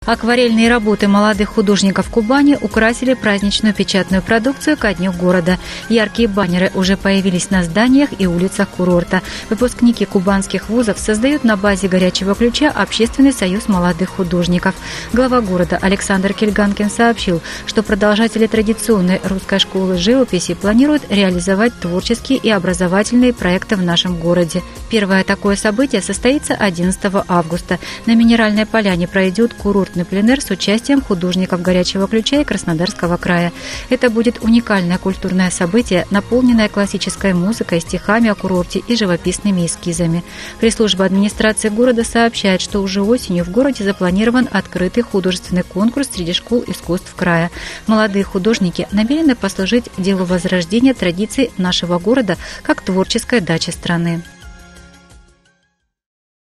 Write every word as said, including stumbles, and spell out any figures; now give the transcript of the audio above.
Акварельные работы молодых художников Кубани украсили праздничную печатную продукцию ко Дню города. Яркие баннеры уже появились на зданиях и улицах курорта. Выпускники кубанских вузов создают на базе «Горячего ключа» Общественный союз молодых художников. Глава города Александр Кельганкин сообщил, что продолжатели традиционной русской школы живописи планируют реализовать творческие и образовательные проекты в нашем городе. Первое такое событие состоится одиннадцатого августа. На Минеральной поляне пройдет курортный пленэр с участием художников «Горячего ключа» и Краснодарского края. Это будет уникальное культурное событие, наполненное классической музыкой, стихами о курорте и живописными эскизами. Пресс-служба администрации города сообщает, что уже осенью в городе запланирован открытый художественный конкурс среди школ искусств края. Молодые художники намерены послужить делу возрождения традиций нашего города как творческой дачи страны.